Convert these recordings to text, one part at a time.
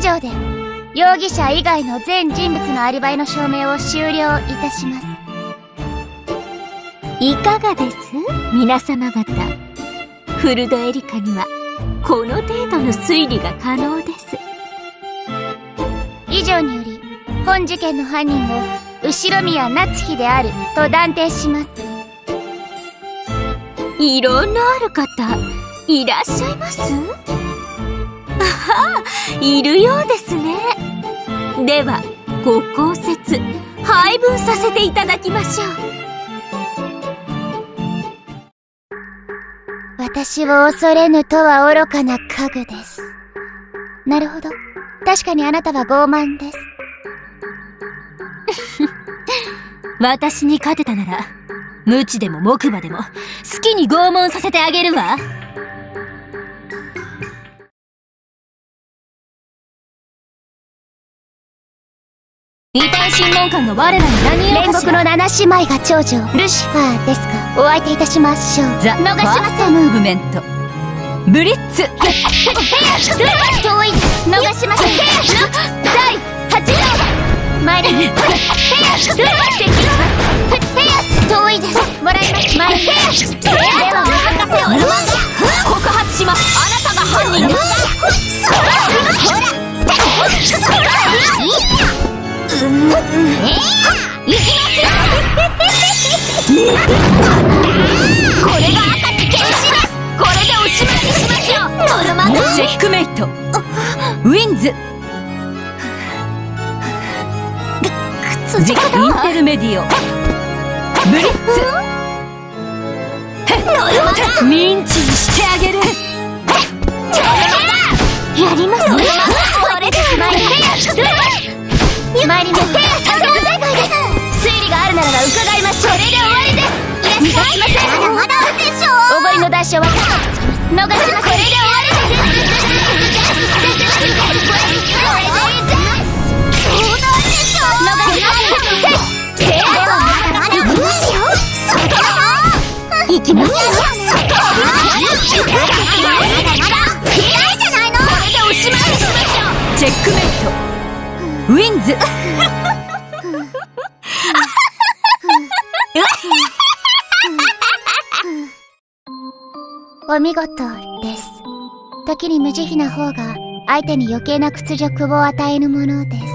上で容疑者以外の全人物のアリバイの証明を終了いたします。 いかがです皆様方。古田エリカにはこの程度の推理が可能です。 以上により本事件の犯人を後宮夏日であると断定します。 異論のある方いらっしゃいます？あは、いるようですね。ではご公説配分させていただきましょう。 私を恐れぬとは愚かな家具です。なるほど。確かにあなたは傲慢です。 私に勝てたなら、無知でも木馬でも好きに拷問させてあげるわ。異端審問官が我らに何を煉獄の7姉妹が長女ルシファーですが、お相手いたしましょう。 ザ・ファーストムーブメントブリッツ。 遠いです。逃しません。第8条参ります。遠いです。もらいます。参ります。ではお任せを。 告発します。あなたが犯人です。行きますよ。これが赤き剣士です。これでおしまいにしましょう。ノルマがチェックメイトウィンズ。次インテルメディオブリッツ。ミンチにしてあげる。やります。それでは参ります。推理があるならば伺いましょう。それで終わりです。いらっしゃいませ。まだまだでしょう。おごりの代償は高くつきます。逃しません。これで終わりです。そうなんでしょう。逃しません。ではまだまだですよ。行きますよ。嫌いじゃないの。これでおしまいにしましょう。 チェックメイトウィンズ。 お見事です。時に無慈悲な方が相手に余計な屈辱を与えるものです。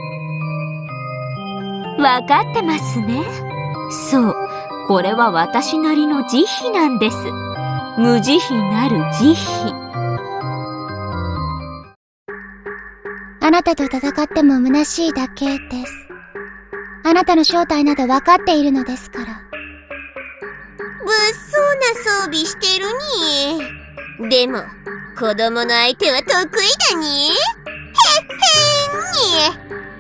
わかってますね。そう、これは私なりの慈悲なんです。無慈悲なる慈悲。 あなたと戦っても虚しいだけです。あなたの正体など分かっているのですから。 物騒な装備してるに。でも子供の相手は得意だに。へっへんに。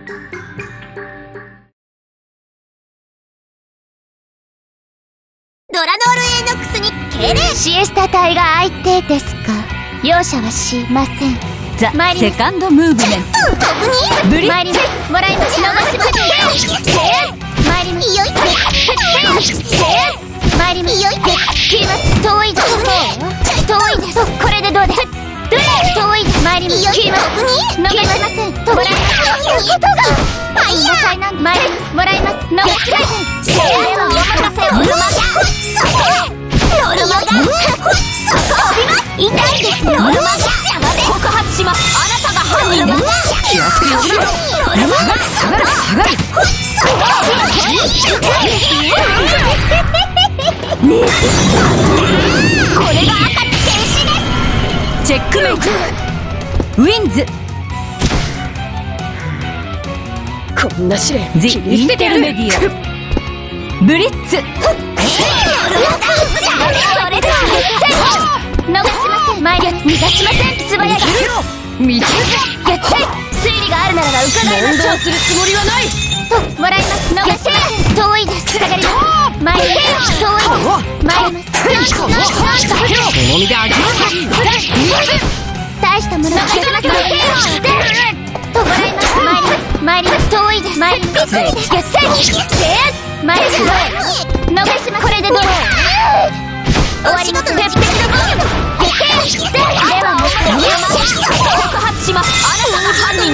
ドラノールエノックスに敬礼。 シエスタ隊が相手ですか。容赦はしません。 ザ・セカンドムーブメントブリッツ。 参ります。もらいます。逃しません。参ります。よいて。参ります。よいて。切ります。遠いです。遠いです。これでどうです。遠いです。参ります。切ります。逃しません。もらいます。いうことが。参ります。もらいます。逃しません。ではお任せを。ノルマが。痛いです。ノルマが。 告発します。あなたが犯人です。気をつけよう。下がる。これが赤き剣士です。チェックメイトウィンズ。 こんな試練ジ・インテルメディオブリッツ。 それでは逃しません。参ります。逃がしません。素早く見て推理があるならば伺いましょう。 するつもりはない。 もらいます。逃しません。遠いです。下がります。参ります。遠いです。参ります。 好みであげる。 大したものはしません。ともらいます。参ります。遠いです。参ります。参ります。逃します。これでどうです。終わります。鉄壁の防御です。ではもう告発します。あなたが犯人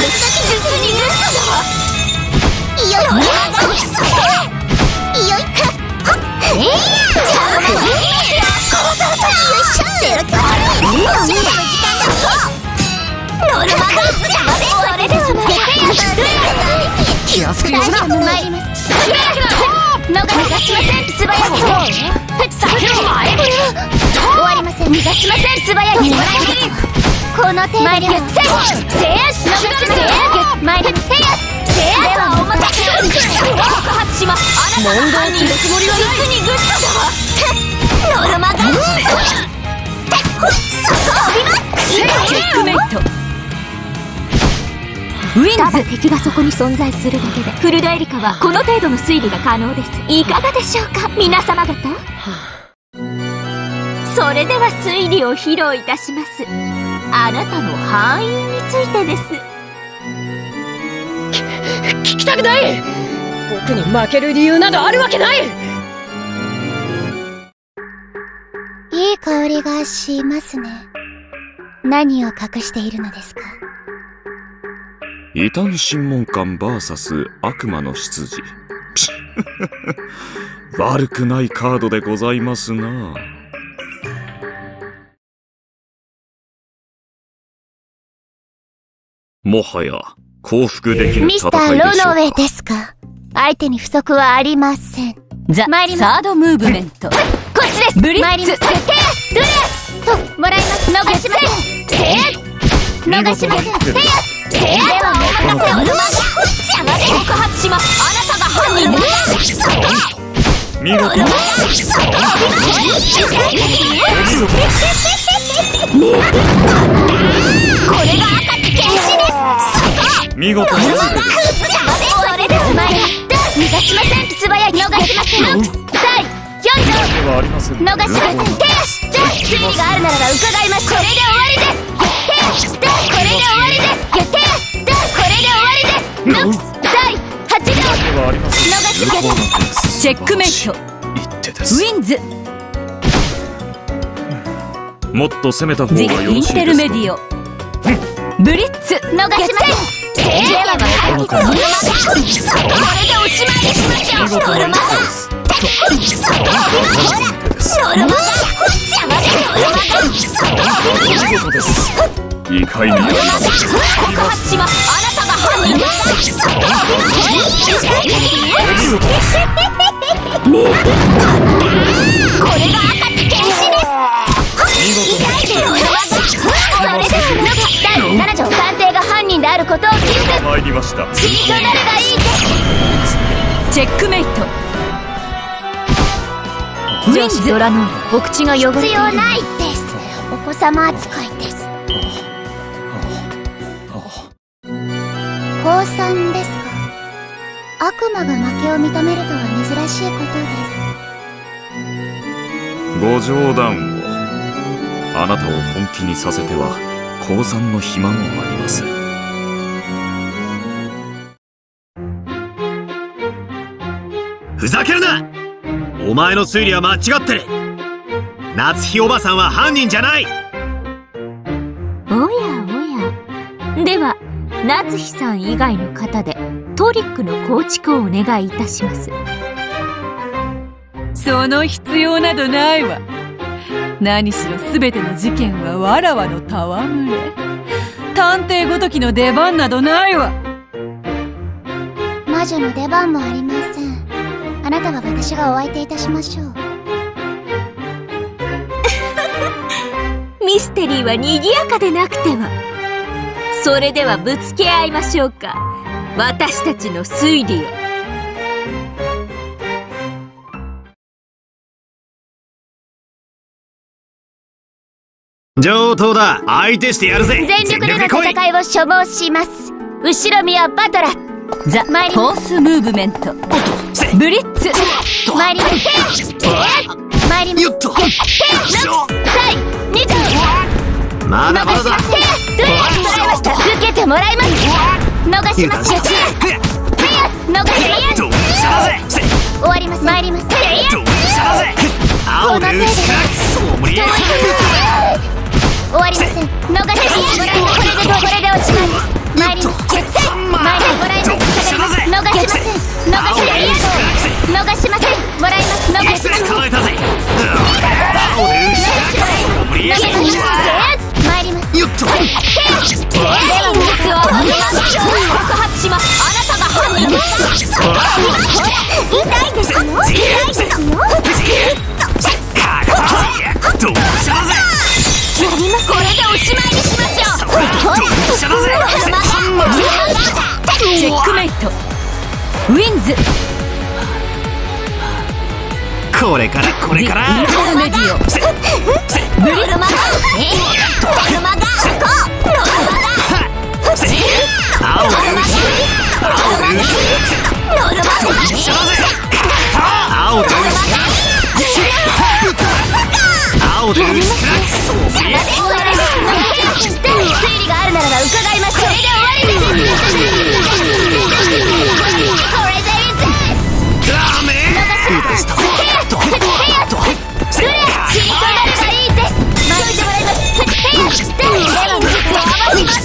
気安く言うな。 参ります。逃がしません。素早く。終わりません。逃がしません。素早く。この手参ります。参ります。ではお任せ爆発します。あなたの犯人のつもりはない。実にグッドだわ。ノルマがチェックメイト。ウィンズ。敵がそこに存在するだけでフルダエリカはこの程度の推理が可能です。いかがでしょうか皆様方。それでは推理を披露いたします。あなたの敗因についてです。 聞きたくない。僕に負ける理由などあるわけない。 いい香りがしますね。何を隠しているのですか？ 異端審問官 VS 悪魔の執事。悪くないカードでございますな。もはや降伏できる戦いでしょうか。 ミスター・ロノウェイですか？相手に不足はありません。 ザ・サードムーブメント。 こっちです。 ブリッツ。 参ります。ドゥレともらいます。逃しません。逃しません。ではお任せを。邪魔で爆発します。あなたが犯人です。 見事です。 これが赤き剣士です。 見事です。 それでは参ります。逃がしません。素早い。逃しません。第4条。逃しません。手足。推理があるならば伺います。これで終わりです。これで終わりです。これで終わりです。第8条。逃しません。 チェックメイト。ウィンズ。 もっと攻めた方がよろしいですか？ インテルメディオ。ブリッツ。 逃しません。これでおしまいにしましょう。ノルマが意外にやります。 爆発します。あなたが犯人です。 これが赤き剣士です。それでは第7条探偵が犯人であることを記述。 参りました。 チートなれがいいです。 チェックメイト。ウィンズ。ドラノール。お口が汚れている。 必要ないです。お子様扱いです。降参ですか？悪魔が負けを認めるとは珍しいことです。 ご冗談を。あなたを本気にさせては降参の暇もありません。 ふざけるな！お前の推理は間違ってる。夏日おばさんは犯人じゃない。 おやおや。では夏日さん以外の方でトリックの構築をお願いいたします。 その必要などないわ。何しろ全ての事件はわらわの戯れ。探偵ごときの出番などないわ。 魔女の出番もありません。あなたは私がお相手いたしましょう。 ミステリーは賑やかでなくては。それではぶつけ合いましょうか。私たちの推理を。 上等だ。相手してやるぜ。 全力での戦いを所望します。後ろ見はバトラ。 ザ・フォースムーブメント。ブリッツ。 参ります。参ります。第2条。 まだまだだ。 受けてもらいます。逃します。逃し終わります。参ります。 青で打ち砕く。そう無理やり。 終わりません。逃します。これでおしまいです。参ります。参りもらいます。逃しません。逃しません。もらいます。逃しません。 捕まえたぜ。青で打ち砕く。そう無理やり。 参ります。 よっと。 爆発します。あなたが犯人です。 チェックメイト。ウィンズ。 これからこれからインターメディオ。ブリッツ。 青で打つ青で打つ青で打つ青で打つ推理があるならば伺いましょう。これで終わりです。これでダメチリとなればいいです。巻いてもらいます。では術を合わせます。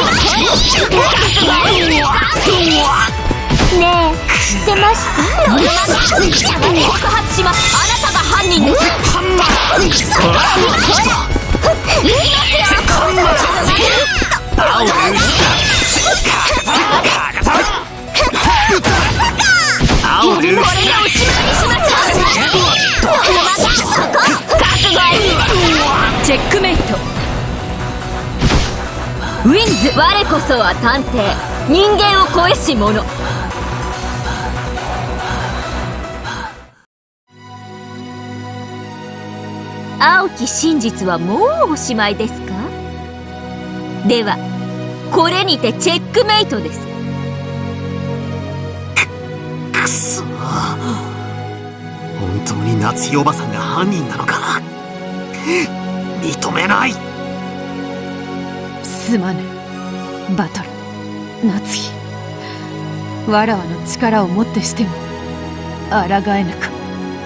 ねえ、知ってました？ 告発します。あなたが犯人です。 青で打つ青で打つチェックメイト。ウィンズ。我こそは探偵、人間を超えし者。青き真実はもうおしまいですか？ではこれにてチェックメイトです。 くそ、本当に夏日おばさんが犯人なのか。認めない。 すまないバトル夏日。わらわの力をもってしても抗えぬか。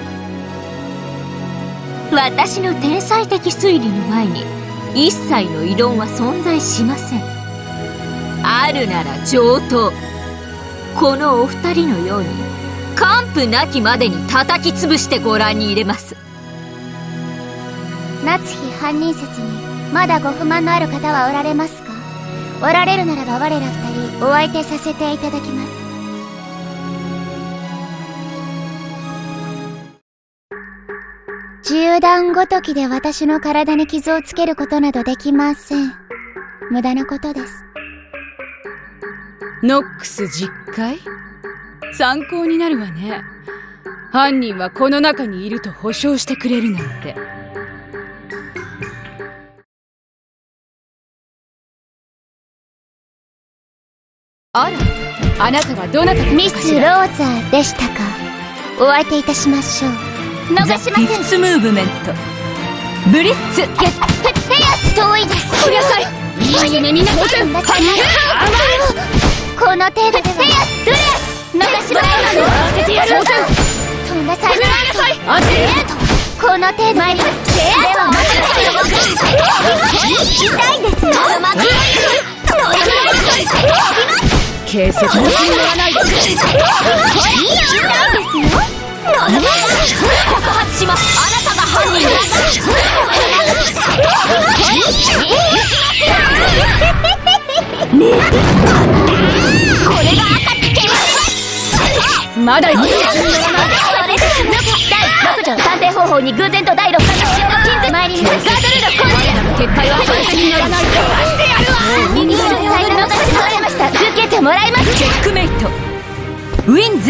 私の天才的推理の前に一切の異論は存在しません。あるなら上等。このお二人のように完膚なきまでに叩き潰してご覧に入れます。 夏日犯人説にまだご不満のある方はおられますか？おられるならば我ら二人お相手させていただきます。銃弾ごときで私の体に傷をつけることなどできません。無駄なことです。 ノックス実会？参考になるわね。犯人はこの中にいると保証してくれるなんて。あら、あなたはどなたミス・ローザーでしたか。お相手いたしましょう。逃しません。 フィフスムーブメント。ブリッツ。 遠いです。 来なさい。いい夢見なさい。 この程度では逃しません。 当ててやる。 飛んださい。 当てこの程度参ります。では痛いですよ。 警察も死なないで。 告発します。あなたが犯人です。これが赤まだいい。 それ第6条探偵方法に偶然と第6回の使用の禁止参ります。ガードルード工事。 結界は反対にならないとしてやるわ。 一緒に最後の出してもらいました。受けてもらいます。 チェックメイト。ウィンズ。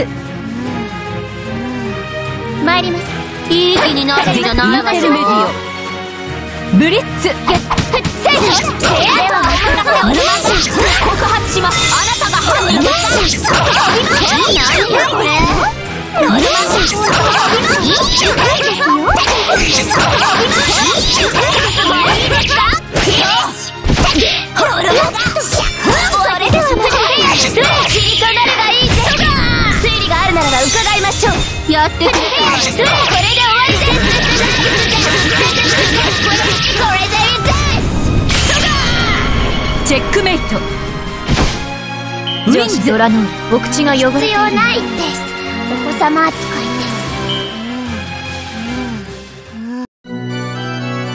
参ります。 いい気になるじゃない。インテルメディオ。ブリッツ。告発します。あなたが犯人です。 推理があるならば伺いましょう。やってくれ。これで終わりです。これでいいです。 チェックメイト。ウィンズ。ドラノール。お口が汚れている。 必要ないです。お子様扱いです。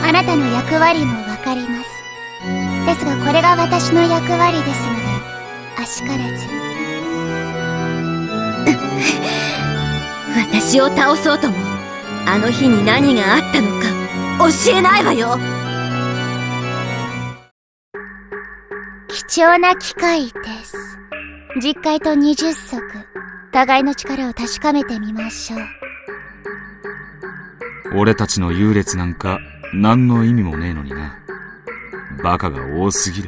あなたの役割もわかります。ですがこれが私の役割ですので、あしからず。 私を倒そうとも、あの日に何があったのか教えないわよ。 貴重な機会です。実会と20足、互いの力を確かめてみましょう。 俺たちの優劣なんか何の意味もねえのにな。バカが多すぎる。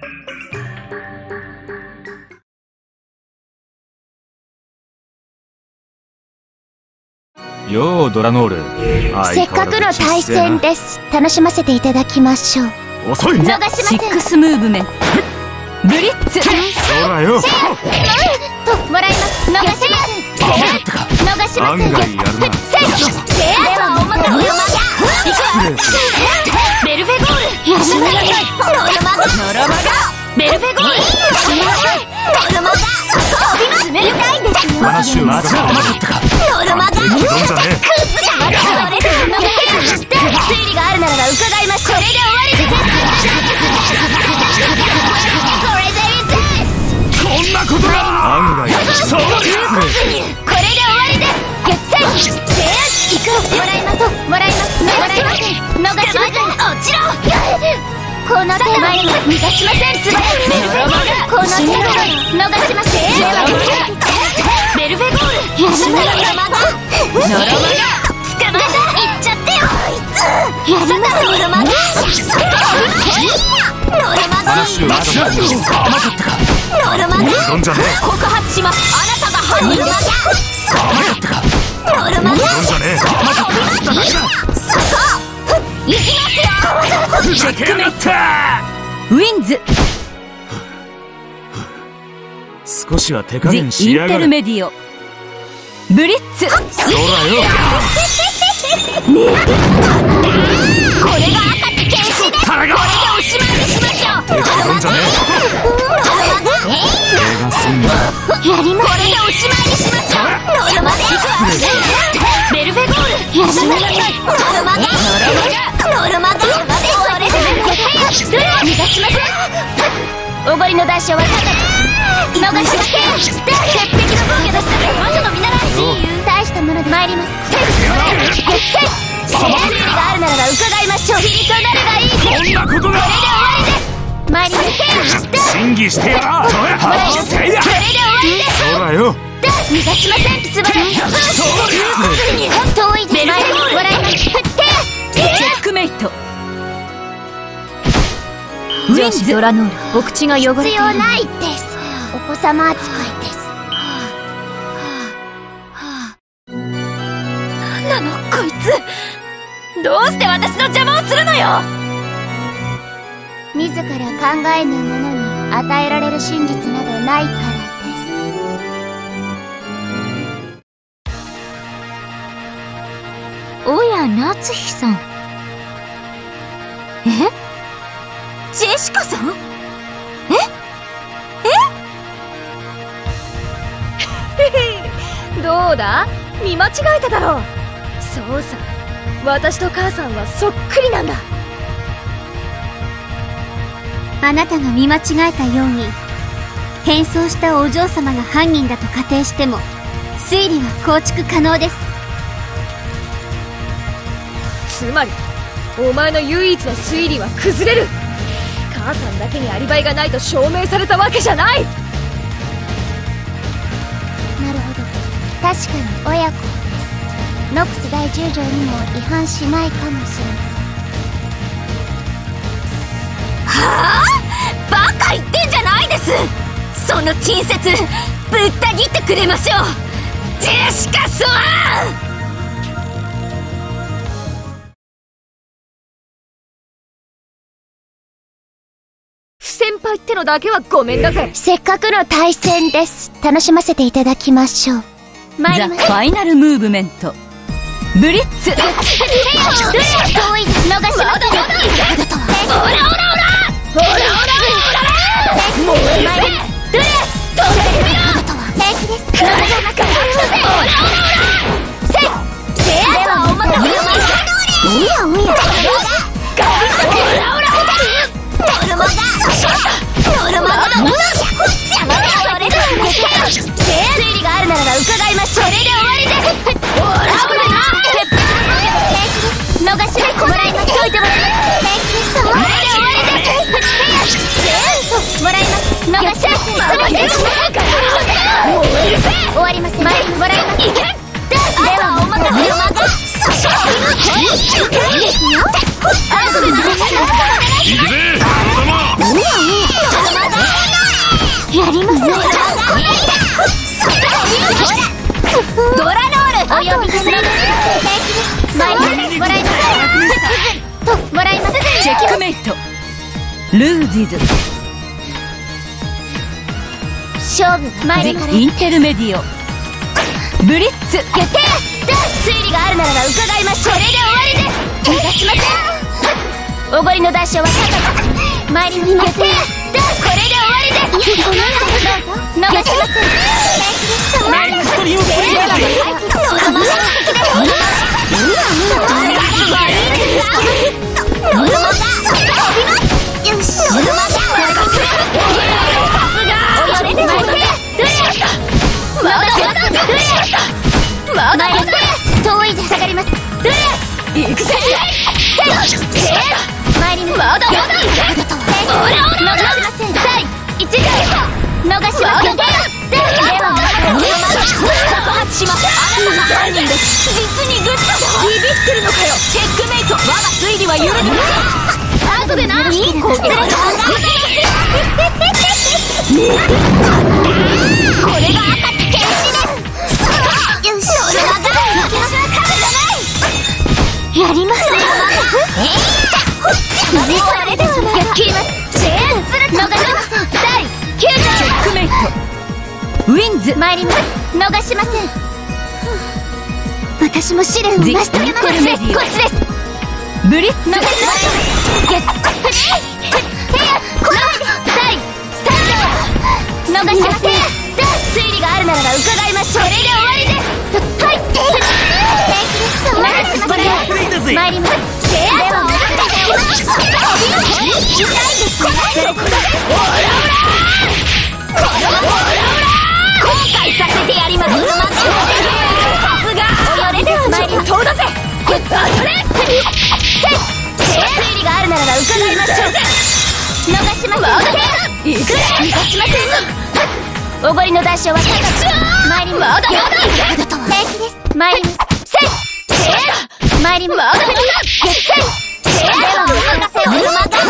ようドラノール、 せっかくの対戦です。楽しませていただきましょう。 遅い。 逃しません。 シックスムーブメントブリッツ。 そらよ。 ともらいます。逃しません。逃しません。 案外やるな。 ではおまかせ。ベルフェゴール。やらない。ノルマガ。ベルフェゴール。ノルマガ。詰めるかいです。 話を間違ってなかったか。 ノルマガ。 どんじゃね推理があるならば伺いましょう。これで終わりです。これでこんなことだ。案外そうです。 これで終わりです。行く。もらいます。もらいます。逃しません。逃しません。落ちろ。この手前に逃がしません。素早く。この手前逃しません。ベルフェゴール。ノロマガ。捕まえた。行っちゃってよ。やります。ノロマガ。ノロマガ。 話を間違ってなかったか。 ノロマガ。 どんじゃね告発します。あなたが犯人。ノロマガ。ノルマガ。 どんじゃね行きますよ。 ふざけやがったウィンズ少しは手加ジ・イン減しやテがる。 ルメディオブリッツ。 そらよ。 これが赤き剣士です。これでおしまいにしましょう。 どんじゃねやります。これでおしまいにしましょう。ノルマガ。ベルフェゴール。やります。ノルマガ。ノルマガ。それで逃がしません。おごりの代償は高く逃しません。鉄壁の防御です。魔女の見習い。大したもので参ります。正義があるならば伺いましょう。尻となるがいい。 こんなことだ。 これで終わりです。参りません。 審議してやら。 これで終わりです。 そらよ。 逃がしません。素晴らしい。遠いです。もらいます。 チェックメイトウィンズ。 ドラノール、お口が汚れている。 必要ないです。お子様扱いです。 なんなのこいつ。どうして私の邪魔をするのよ。 自ら考えぬ者に与えられる真実などないからです。 おや、夏日さん。ジェシカさん？ どうだ？見間違えただろう。そうさ、私と母さんはそっくりなんだ。 あなたが見間違えたように、変装したお嬢様が犯人だと仮定しても推理は構築可能です。 つまりお前の唯一の推理は崩れる。母さんだけにアリバイがないと証明されたわけじゃない。 なるほど。確かに親子です。ノックス第10条にも違反しないかもしれません。 バカ言ってんじゃないです。その陳説ぶった切ってくれましょう、ジェシカさん。 不先輩ってのだけはごめんだぜ。 せっかくの対戦です。楽しませていただきましょう。参ザ・ります。 ファイナルムーブメントブリッツ。 遠いです。逃しません。オラオラオラオラオラオラオラもう参ります。平気です。逃しません。オラオラオラせっではおまかせ。おやおやノルマガ推理があるならば伺いましょう。それで終わりです。オラオラ鉄壁の防御の平気です。逃しめもらいます。といてもらいます。平気です。それで終わりです。 もらいます。いけ。ではおまかせ。 行くぜやります。ドラロールお呼びです。もらいます。もらいます。 チェックメイト。ルージズ勝負参りからインテルメディオブリッツ決定。推理があるならば伺いましょう。これで終わりです。逃がしません。おごりの代償は高く参ります。決定。これで終わりです。逃がしません。 ネクストリームプレイヤよし。まだ遠いで下がります。行くぜ。参ります。まだ逃しません。第1弾逃しません。では告発します。あなたが犯人です。実にグッドだわ。ビビってるのかよ。チェックメイト。我が推理は許せません。後でな。いい子連れがこれが赤って剣士です。よし。やりますよ。それでは切ります。逃しません。第9 チェックメイトウィンズ参ります。逃しません。私も試練を成し遂げます。こっちです。 ブリッツ逃しません。第3弾逃しません。推理があるならば伺いましょう。これで終わりです。はい。参ります。 後悔させてやります。さすが。それでは参ります。 通だぜ。推理があるならば伺いましょう。逃しません。逃しません。おごりの代償は高く参ります。平気です。参ります。参ります。ではお任せを。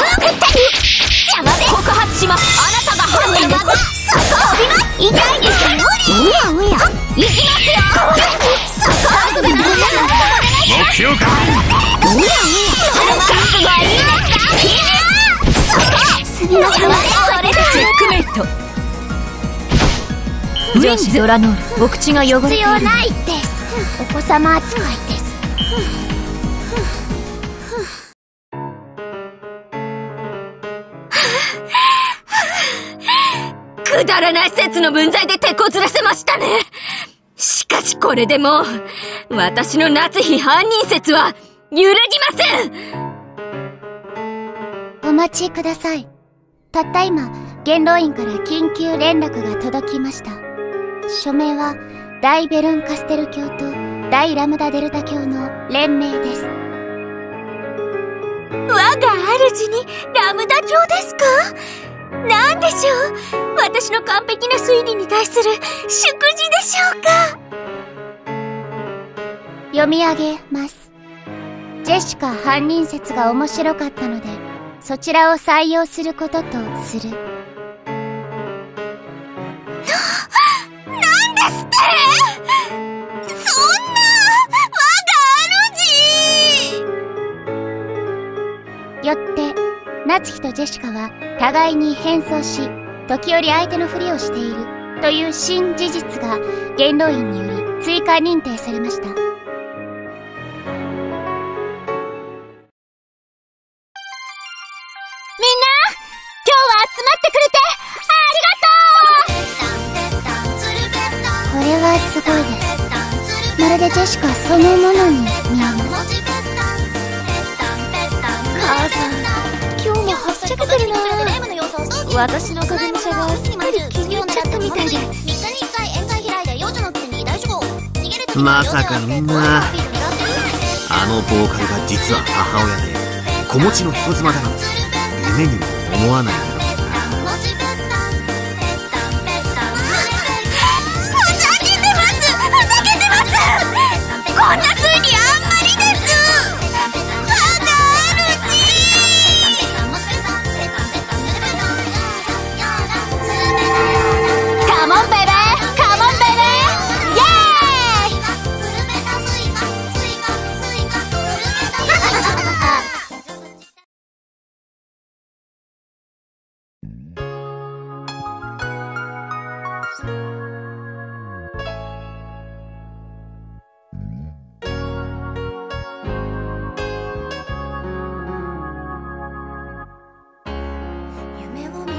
告発します。あなたが犯人です。 痛いですよ。おやおや。行きますよ。 目標か。 おやおや。覚悟はいいですか。すみません。それでチェックメイトウィンズドラノール、お口が汚れている。 必要ないです。お子様扱いです。 くだらない説の分際で手こずらせましたね。しかしこれでもう私の夏日犯人説は揺るぎません。 お待ちください。たった今、元老院から緊急連絡が届きました。署名は大ベルンカステル教と大ラムダデルタ教の連名です。 我が主にラムダ教ですか？なんでしょう。私の完璧な推理に対する祝辞でしょうか。 読み上げます。ジェシカ犯人説が面白かったので、そちらを採用することとする。 なんですって？そんな、我が主！ よって、夏日とジェシカは互いに変装し、時折相手のふりをしているという新事実が元老院により追加認定されました。これはすごいです。まるでジェシカそのものに見えます。母さん、今日もはっちゃけてるな。私の影武者がすっかり気に入っちゃったみたいで。 まさかみんなあのボーカルが実は母親で子持ちの人妻だなんて夢にも思わないだろうな。 ふざけてます。 夢を見